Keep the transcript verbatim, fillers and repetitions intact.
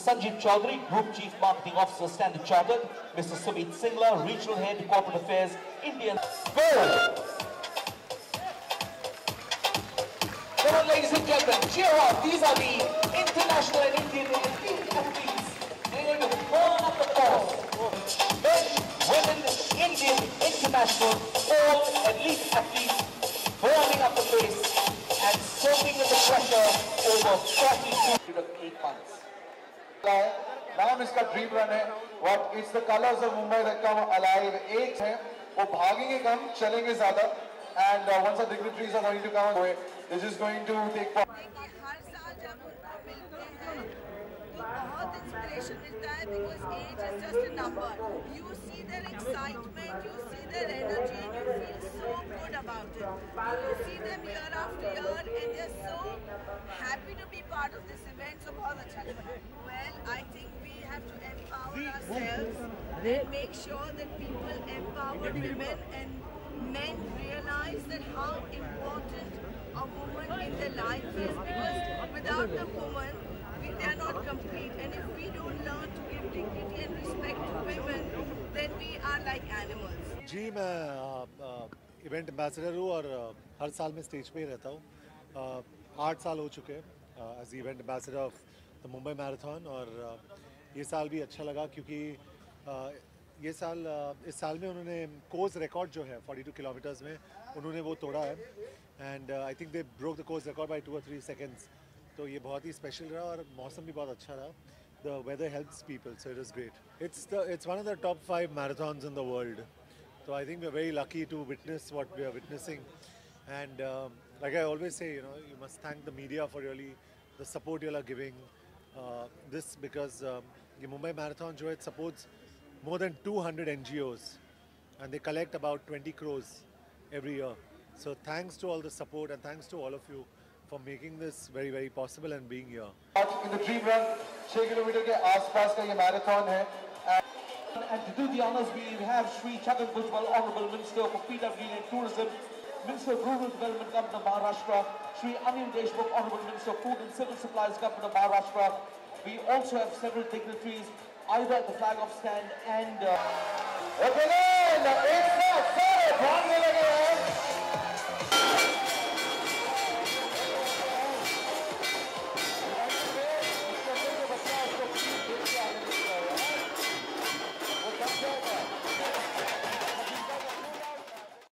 Sanjeev Chaudhary, Group Chief Marketing Officer, Standard Chartered. Mister Sumit Singla, Regional Head, Corporate Affairs, Indian. Go! Come on, ladies and gentlemen, cheer up. These are the international and Indian elite athletes. They're going to burn up the course. Men, women, Indian, international, all elite athletes burning up the pace and soaking in the pressure over forty-two to eight months. नाम इसका dream run है. What it's the colors of Mumbai that come alive. एक है, वो भागेंगे कम, चलेंगे ज़्यादा. And uh, once the dignitaries are going to come away, this is going to take part. हर साल जब उनको मिलते हैं तो बहुत इंस्पिरेशन मिलता है because age is just a number. You see their excitement, you see their energy, and you feel so good about it. You see them year after year and they're so happy to be part of this event. So बहुत अच्छा लगता है. Well, I think we have to empower ourselves and make sure that people empower women and men realize that how important a woman in their life is, because without the woman we, they are not complete, and if we don't learn to give dignity and respect to women, then we are like animals. जी मैं event ambassador हूँ और हर साल मैं stage पे ही रहता हूँ. आठ साल हो चुके हैं as event ambassador of the Mumbai marathon और ये साल भी अच्छा लगा क्योंकि ये साल इस साल में उन्होंने कोर्स रिकॉर्ड जो है बयालीस किलोमीटर्स में उन्होंने वो तोड़ा है and I think they broke the course record by two और थ्री सेकंड्स. तो ये बहुत ही स्पेशल रहा और मौसम भी बहुत अच्छा रहा. The weather helps people so it is great. It's the it's one of the top five marathons in the world. So I think we're very lucky to witness what we are witnessing, and um, like I always say, you know, you must thank the media for really the support you all are giving uh, this because um, the Mumbai Marathon jo it supports more than two hundred N G Os and they collect about twenty crores every year. So thanks to all the support and thanks to all of you for making this very very possible and being here. In the dream run, six kilometer के आसपास का ये marathon है. And to do the honours, we have Shri Chhagan Bhujbal, Honourable Minister for P W D and Tourism, Minister of Rural Development, Government of Maharashtra, Shri Anil Deshmukh, Honourable Minister of Food and Civil Supplies, Government of Maharashtra. We also have several dignitaries either at the flag off stand and. Uh...